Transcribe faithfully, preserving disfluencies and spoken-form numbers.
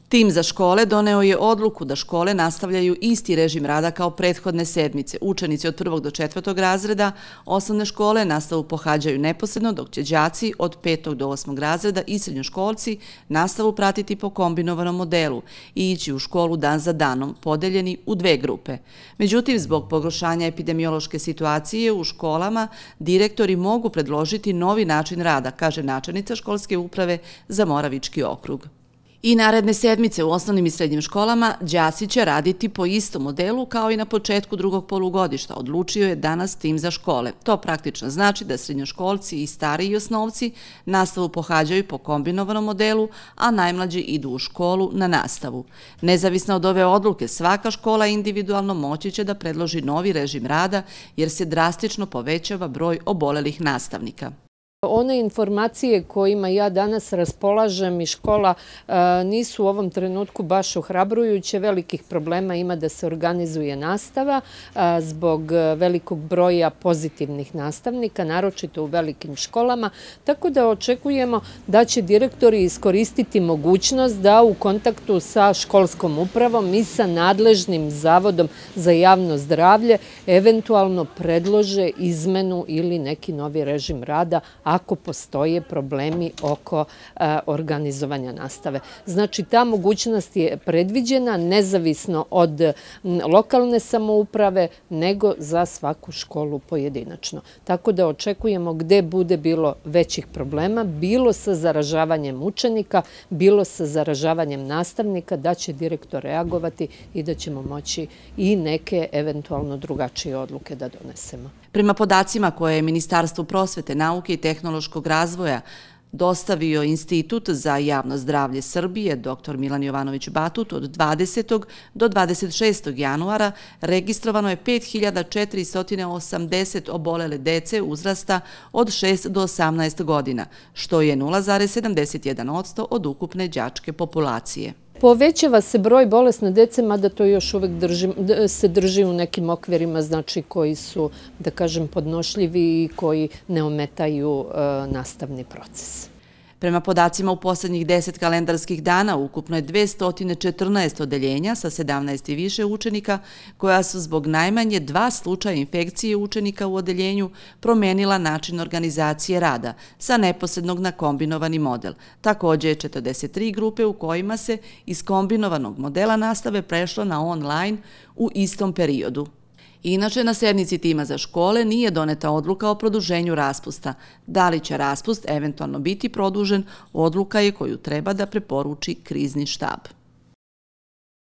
Tim za škole doneo je odluku da škole nastavljaju isti režim rada kao prethodne sedmice. Učenici od prvog do četvrtog razreda osnovne škole nastavu pohađaju neposredno, dok će đaci od petog do osmog razreda i srednjoškolci nastavu pratiti po kombinovanom modelu i ići u školu dan za danom, podeljeni u dve grupe. Međutim, zbog pogoršanja epidemiološke situacije u školama, direktori mogu predložiti novi način rada, kaže načelnica školske uprave za Moravički okrug. I naredne sedmice u osnovnim i srednjim školama đaci će raditi po istom modelu kao i na početku drugog polugodišta, odlučio je danas tim za škole. To praktično znači da srednjoškolci i stariji osnovci nastavu pohađaju po kombinovanom modelu, a najmlađi idu u školu na nastavu. Nezavisno od ove odluke, svaka škola individualno moći će da predloži novi režim rada jer se drastično povećava broj obolelih nastavnika. One informacije kojima ja danas raspolažem i škola nisu u ovom trenutku baš ohrabrujuće. Velikih problema ima da se organizuje nastava zbog velikog broja pozitivnih nastavnika, naročito u velikim školama. Tako da očekujemo da će direktori iskoristiti mogućnost da u kontaktu sa školskom upravom i sa nadležnim Zavodom za javno zdravlje eventualno predlože izmenu ili neki novi režim rada ako postoje problemi oko organizovanja nastave. Znači, ta mogućnost je predviđena nezavisno od lokalne samouprave, nego za svaku školu pojedinačno. Tako da očekujemo gde bude bilo većih problema, bilo sa zaražavanjem učenika, bilo sa zaražavanjem nastavnika, da će direktor reagovati i da ćemo moći i neke eventualno drugačije odluke da donesemo. Prema podacima koje je Ministarstvo prosvete, nauke i tehnološkog razvoja dostavio Institut za javno zdravlje Srbije, doktor Milan Jovanović Batut, od dvadesetog do dvadeset šestog januara registrovano je pet hiljada četiristo osamdeset obolele dece uzrasta od šest do osamnaest godina, što je nula zarez sedamdeset jedan posto od ukupne đačke populacije. Povećava se broj bolesne dece, mada to još uvek se drži u nekim okvirima, znači koji su, da kažem, podnošljivi i koji ne ometaju nastavni proces. Prema podacima u poslednjih deset kalendarskih dana ukupno je dvesta četrnaest odeljenja sa sedamnaest i više učenika koja su zbog najmanje dva slučaja infekcije učenika u odeljenju promenila način organizacije rada sa neposrednog na kombinovani model. Također je četrdeset tri grupe u kojima se iz kombinovanog modela nastave prešlo na online u istom periodu. Inače, na sednici tima za škole nije doneta odluka o produženju raspusta. Da li će raspust eventualno biti produžen, odluka je koju treba da preporuči krizni štab.